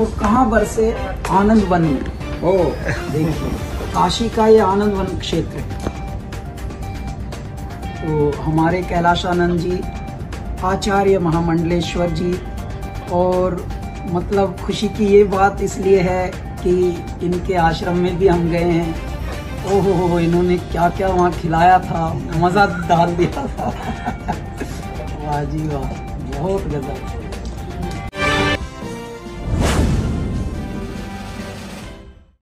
तो कहाँ बरसे आनंद वन में। ओ देखिए, काशी का ये आनंद वन क्षेत्र है। तो हमारे कैलाशानंद जी, आचार्य महामंडलेश्वर जी, और मतलब खुशी की ये बात इसलिए है कि इनके आश्रम में भी हम गए हैं। ओहो, इन्होंने क्या क्या वहाँ खिलाया था, मज़ा डाल दिया था। वाह जी वाह, बहुत गजब।